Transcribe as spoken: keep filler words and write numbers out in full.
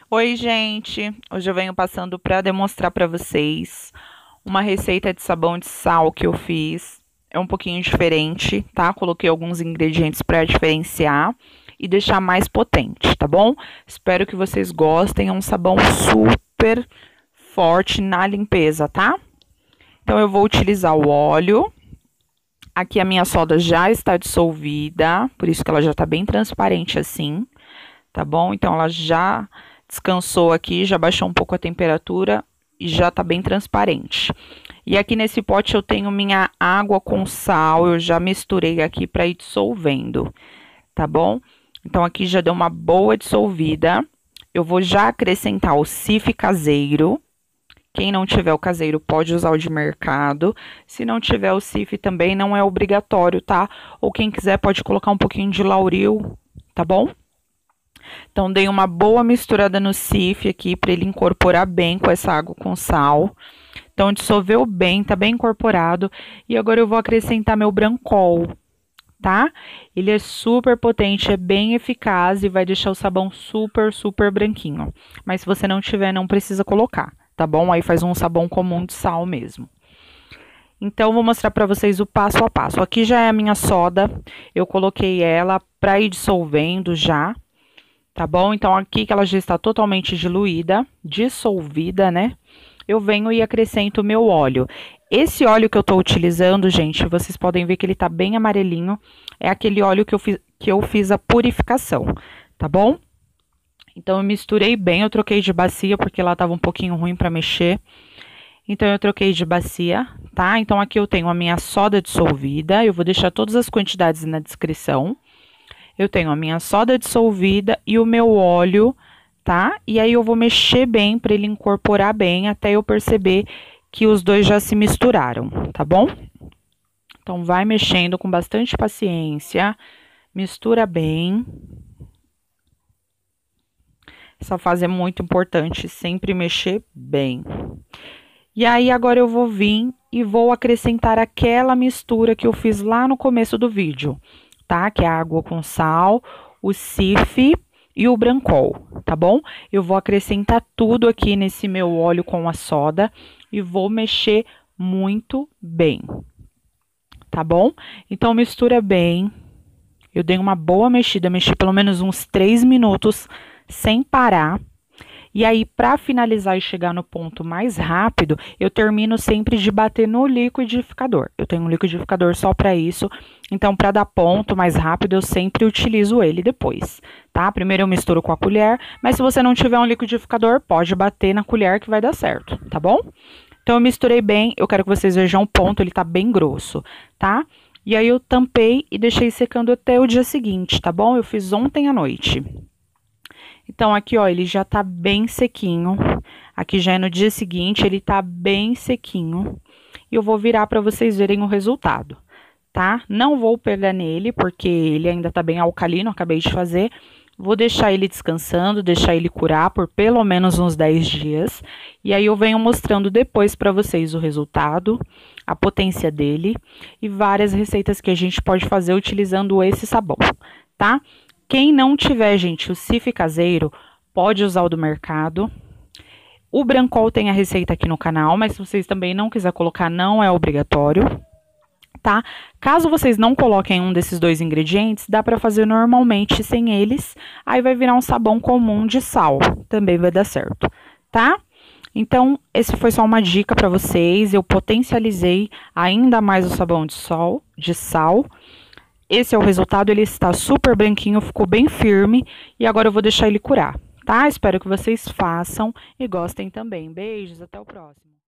Oi, gente! Hoje eu venho passando para demonstrar para vocês uma receita de sabão de sal que eu fiz. É um pouquinho diferente, tá? Coloquei alguns ingredientes para diferenciar e deixar mais potente, tá bom? Espero que vocês gostem. É um sabão super forte na limpeza, tá? Então eu vou utilizar o óleo. Aqui a minha soda já está dissolvida, por isso que ela já está bem transparente assim, tá bom? Então ela já descansou aqui, já baixou um pouco a temperatura e já tá bem transparente. E aqui nesse pote eu tenho minha água com sal, eu já misturei aqui para ir dissolvendo, tá bom? Então aqui já deu uma boa dissolvida. Eu vou já acrescentar o Cif caseiro. Quem não tiver o caseiro pode usar o de mercado. Se não tiver o Cif também não é obrigatório, tá? Ou quem quiser pode colocar um pouquinho de lauril, tá bom? Então, dei uma boa misturada no Cif aqui, para ele incorporar bem com essa água com sal. Então, dissolveu bem, tá bem incorporado. E agora eu vou acrescentar meu Brancol, tá? Ele é super potente, é bem eficaz e vai deixar o sabão super, super branquinho. Mas se você não tiver, não precisa colocar, tá bom? Aí faz um sabão comum de sal mesmo. Então, vou mostrar para vocês o passo a passo. Aqui já é a minha soda, eu coloquei ela para ir dissolvendo já. Tá bom? Então, aqui que ela já está totalmente diluída, dissolvida, né? Eu venho e acrescento o meu óleo. Esse óleo que eu tô utilizando, gente, vocês podem ver que ele tá bem amarelinho. É aquele óleo que eu fiz, que eu fiz a purificação, tá bom? Então, eu misturei bem, eu troquei de bacia, porque ela tava um pouquinho ruim para mexer. Então, eu troquei de bacia, tá? Então, aqui eu tenho a minha soda dissolvida. Eu vou deixar todas as quantidades na descrição. Eu tenho a minha soda dissolvida e o meu óleo, tá? E aí eu vou mexer bem para ele incorporar bem até eu perceber que os dois já se misturaram, tá bom? Então, vai mexendo com bastante paciência, mistura bem. Essa fase é muito importante, sempre mexer bem. E aí, agora eu vou vir e vou acrescentar aquela mistura que eu fiz lá no começo do vídeo, tá? Que é a água com sal, o Cif e o Brancol, tá bom? Eu vou acrescentar tudo aqui nesse meu óleo com a soda e vou mexer muito bem, tá bom? Então, mistura bem. Eu dei uma boa mexida, mexi pelo menos uns três minutos sem parar. E aí, para finalizar e chegar no ponto mais rápido, eu termino sempre de bater no liquidificador. Eu tenho um liquidificador só para isso, então para dar ponto mais rápido, eu sempre utilizo ele depois, tá? Primeiro eu misturo com a colher, mas se você não tiver um liquidificador, pode bater na colher que vai dar certo, tá bom? Então eu misturei bem, eu quero que vocês vejam o ponto, ele tá bem grosso, tá? E aí eu tampei e deixei secando até o dia seguinte, tá bom? Eu fiz ontem à noite. Então, aqui, ó, ele já tá bem sequinho. Aqui já é no dia seguinte, ele tá bem sequinho. E eu vou virar pra vocês verem o resultado, tá? Não vou pegar nele, porque ele ainda tá bem alcalino, acabei de fazer. Vou deixar ele descansando, deixar ele curar por pelo menos uns dez dias. E aí, eu venho mostrando depois pra vocês o resultado, a potência dele e várias receitas que a gente pode fazer utilizando esse sabão, tá? Quem não tiver, gente, o Cif caseiro, pode usar o do mercado. O Brancol tem a receita aqui no canal, mas se vocês também não quiser colocar, não é obrigatório, tá? Caso vocês não coloquem um desses dois ingredientes, dá pra fazer normalmente sem eles, aí vai virar um sabão comum de sal, também vai dar certo, tá? Então, esse foi só uma dica pra vocês, eu potencializei ainda mais o sabão de sol, de sal. Esse é o resultado, ele está super branquinho, ficou bem firme e agora eu vou deixar ele curar, tá? Espero que vocês façam e gostem também. Beijos, até o próximo.